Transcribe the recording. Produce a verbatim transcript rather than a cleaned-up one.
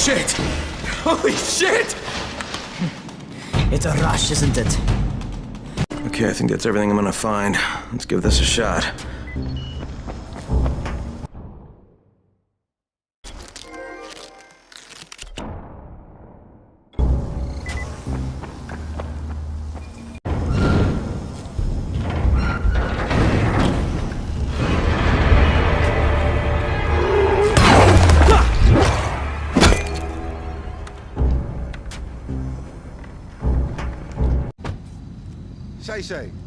shit! Holy shit! It's a rush, isn't it? Okay, I think that's everything I'm gonna find. Let's give this a shot. Say, say,